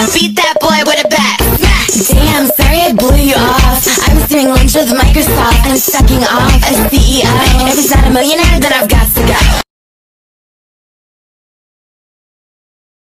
Beat that boy with a bat. Damn, sorry I blew you off. I was doing lunch with Microsoft. I'm sucking off a CEO.